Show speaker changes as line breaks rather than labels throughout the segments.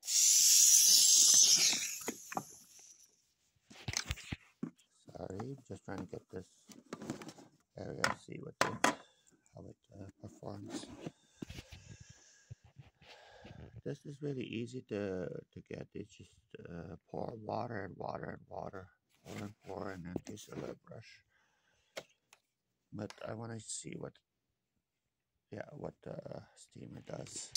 Sorry, just trying to get this area, see what how it performs. This is really easy to get. It's just pour water and water and water, pour and then use a little brush. But I want to see what the steamer does.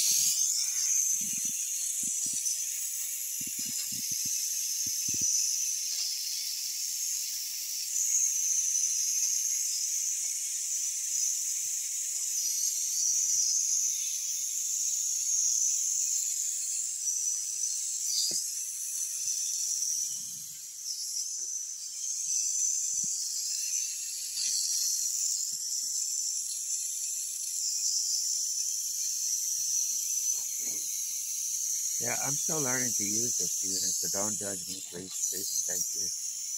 Yeah, I'm still learning to use this unit, so don't judge me, please, please, and thank you.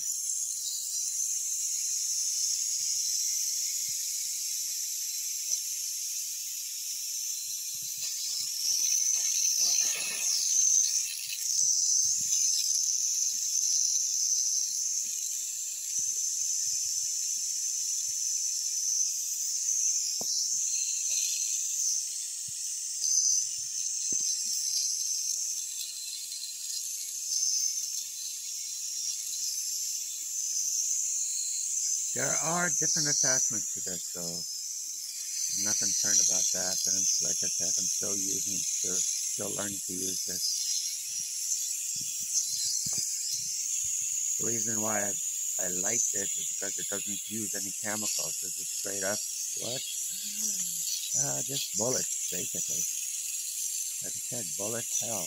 There are different attachments to this, so I'm not concerned about that. And like I said, I'm still learning to use this. The reason why I like this is because it doesn't use any chemicals. This is straight up just bullets, basically. Like I said, bullet hell.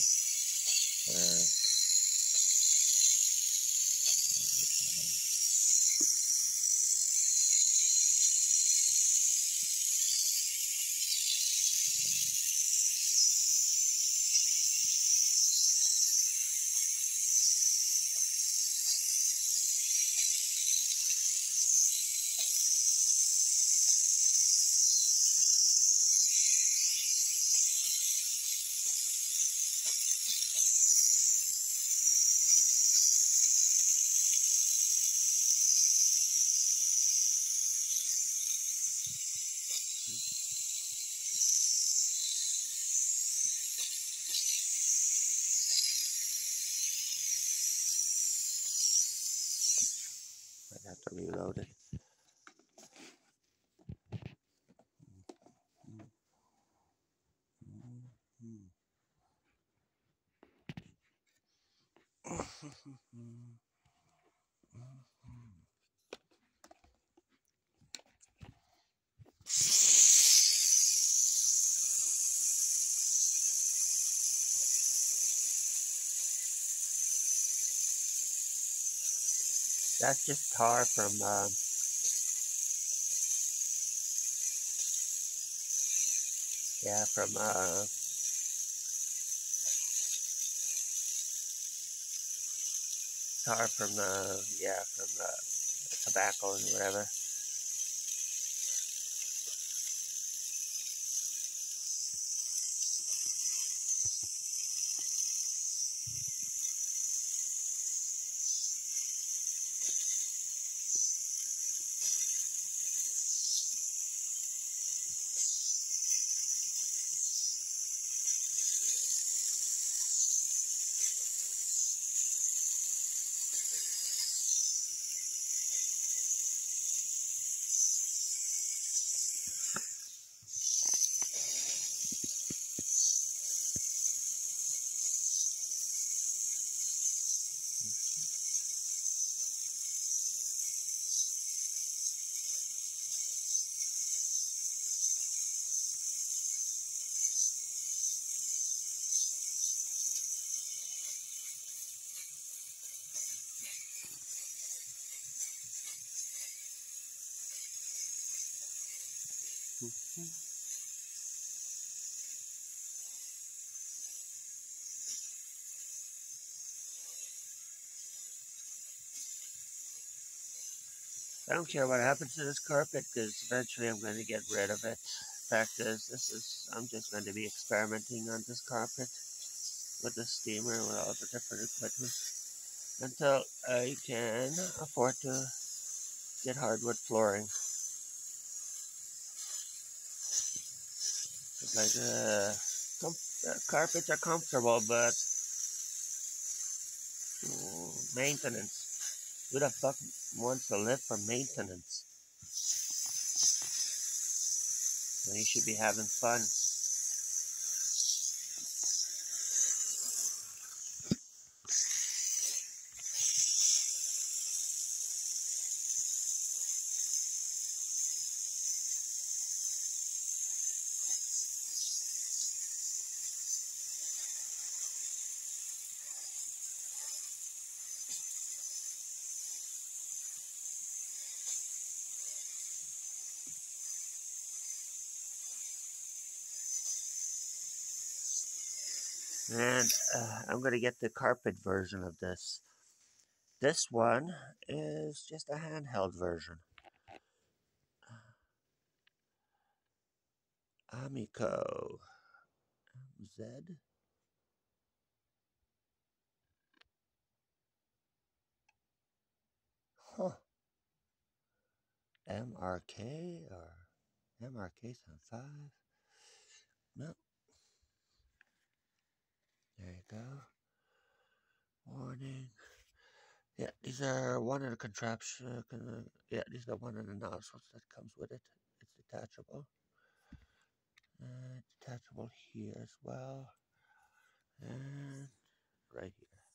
I have to reload it. That's just tar from tobacco and whatever. I don't care what happens to this carpet because eventually I'm going to get rid of it. Fact is, I'm just going to be experimenting on this carpet. with the steamer, with all the different equipment, until I can afford to get hardwood flooring. Like carpets are comfortable, but maintenance. Who the fuck wants to live for maintenance? When you should be having fun. And I'm going to get the carpet version of this. This one is just a handheld version. Amico Z. Huh. MRK or MRK75. No. There you go. Warning. Yeah, these are one of the contraption. Yeah, these are one of the nozzles that comes with it. It's detachable. Detachable here as well. And right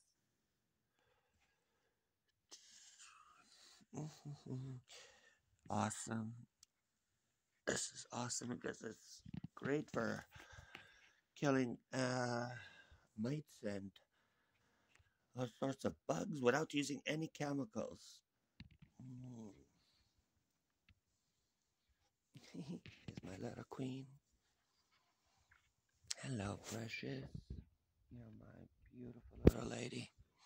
here. Awesome. This is awesome because it's great for killing mites and all sorts of bugs without using any chemicals. Here's my little queen. Hello, precious. You're my beautiful little lady.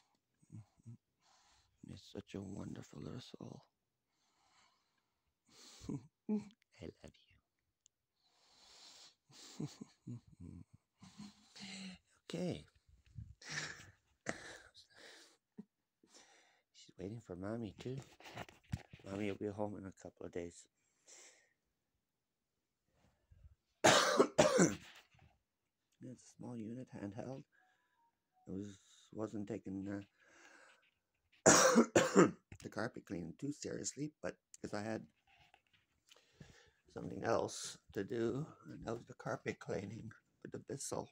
You're such a wonderful little soul. I love you. Okay. She's waiting for mommy too. Mommy will be home in a couple of days. It's a small unit, handheld. It wasn't taking the carpet cleaning too seriously, but because I had something else to do, and that was the carpet cleaning with the Bissell.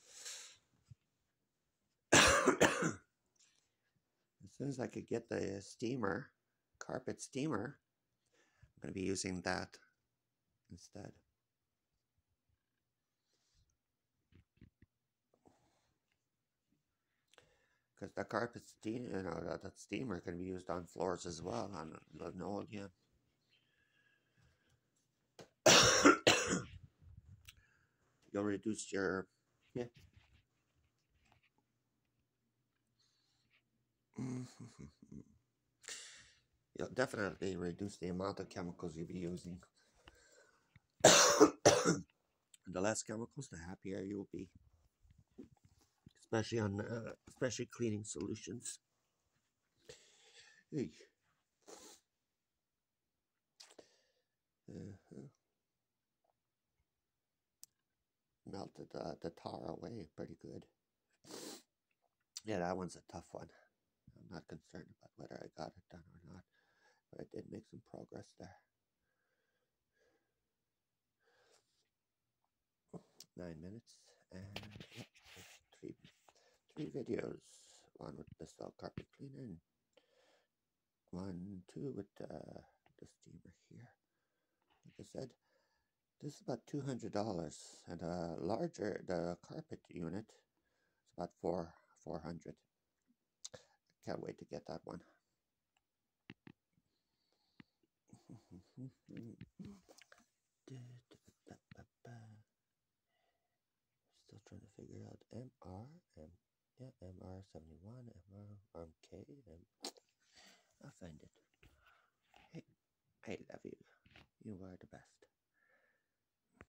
As soon as I could get the steamer, carpet steamer, I'm going to be using that instead. Because the carpet steamer, that steamer can be used on floors as well, on linoleum. You'll reduce your, yeah. You'll definitely reduce the amount of chemicals you'll be using. The less chemicals, the happier you'll be. Especially on, especially cleaning solutions. Hey. Melted the tar away pretty good. Yeah, that one's a tough one. I'm not concerned about whether I got it done or not, but I did make some progress there. 9 minutes, and yeah, three videos. One with the cell carpet cleaner, and two with the steamer here. Like I said, this is about $200, and the carpet unit is about $400. Can't wait to get that one. Still trying to figure out MR71, MRK, I'll find it. Hey, I love you. You are the best.